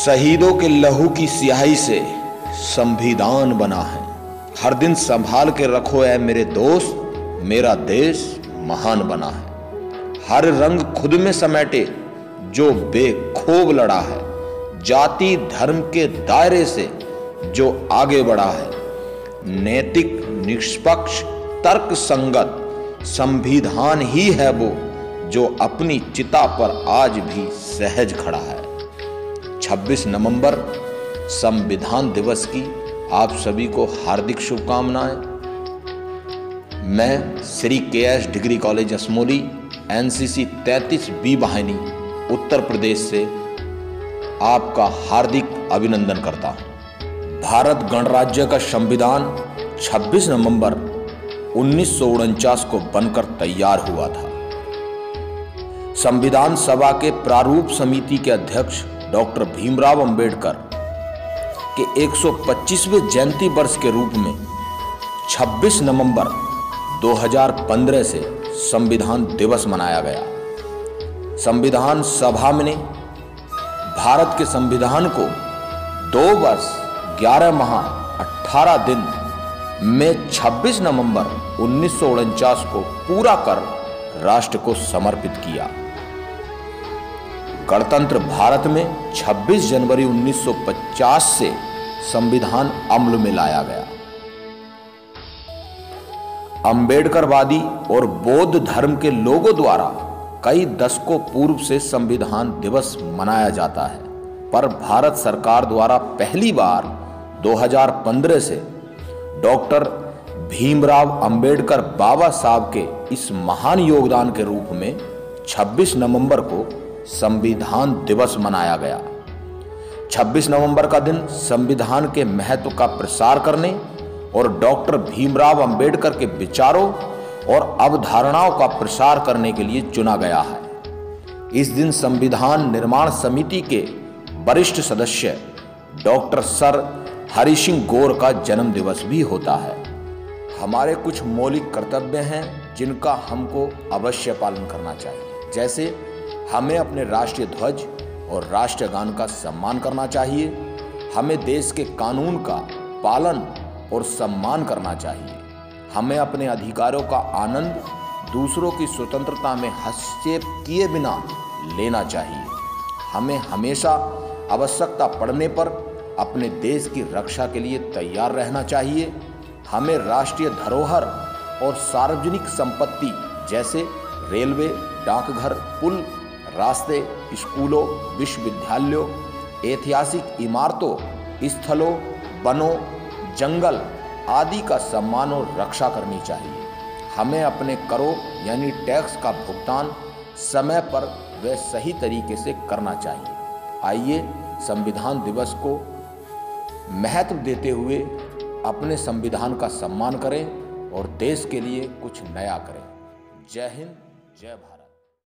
शहीदों के लहू की स्याही से संविधान बना है। हर दिन संभाल के रखो ऐ मेरे दोस्त, मेरा देश महान बना है। हर रंग खुद में समेटे जो बेखौफ लड़ा है, जाति धर्म के दायरे से जो आगे बढ़ा है। नैतिक निष्पक्ष तर्क संगत संविधान ही है वो जो अपनी चिता पर आज भी सहज खड़ा है। 26 नवंबर संविधान दिवस की आप सभी को हार्दिक शुभकामनाएं। मैं Shri KS degree college Asmoli NCC 33B वाहिनी उत्तर प्रदेश से आपका हार्दिक अभिनंदन करता हूं। भारत गणराज्य का संविधान 26 नवंबर 1949 को बनकर तैयार हुआ था। संविधान सभा के प्रारूप समिति के अध्यक्ष डॉक्टर भीमराव अंबेडकर के 125वें जयंती वर्ष के रूप में 26 नवंबर 2015 से संविधान दिवस मनाया गया। संविधान सभा ने भारत के संविधान को 2 वर्ष 11 माह 18 दिन में 26 नवंबर 1949 को पूरा कर राष्ट्र को समर्पित किया। गणतंत्र भारत में 26 जनवरी 1950 से संविधान अमल में लाया गया। अंबेडकरवादी और बौद्ध धर्म के लोगों द्वारा कई दशकों पूर्व से संविधान दिवस मनाया जाता है, पर भारत सरकार द्वारा पहली बार 2015 से डॉक्टर भीमराव अंबेडकर बाबा साहब के इस महान योगदान के रूप में 26 नवंबर को संविधान दिवस मनाया गया। 26 नवंबर का दिन संविधान के महत्व का प्रसार करने और डॉक्टर भीमराव अंबेडकर के विचारों और अवधारणाओं का प्रसार करने के लिए चुना गया है। इस दिन संविधान निर्माण समिति के वरिष्ठ सदस्य डॉक्टर सर हरि सिंह गौर का जन्म दिवस भी होता है। हमारे कुछ मौलिक कर्तव्य हैं जिनका हमको अवश्य पालन करना चाहिए, जैसे हमें अपने राष्ट्रीय ध्वज और राष्ट्रगान का सम्मान करना चाहिए। हमें देश के कानून का पालन और सम्मान करना चाहिए। हमें अपने अधिकारों का आनंद दूसरों की स्वतंत्रता में हस्तक्षेप किए बिना लेना चाहिए। हमें हमेशा आवश्यकता पड़ने पर अपने देश की रक्षा के लिए तैयार रहना चाहिए। हमें राष्ट्रीय धरोहर और सार्वजनिक संपत्ति जैसे रेलवे, डाकघर, पुल, रास्ते, स्कूलों, विश्वविद्यालयों, ऐतिहासिक इमारतों, स्थलों, वनों, जंगल आदि का सम्मान और रक्षा करनी चाहिए। हमें अपने करों यानी टैक्स का भुगतान समय पर व सही तरीके से करना चाहिए। आइए संविधान दिवस को महत्व देते हुए अपने संविधान का सम्मान करें और देश के लिए कुछ नया करें। जय हिंद, जय भारत।